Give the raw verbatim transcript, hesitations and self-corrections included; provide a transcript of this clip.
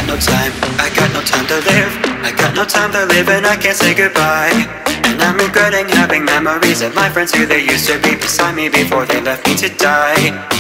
no time, I got no time to live. I got no time to live and I can't say goodbye. And I'm regretting having memories of my friends who they used to be beside me before they left me to die.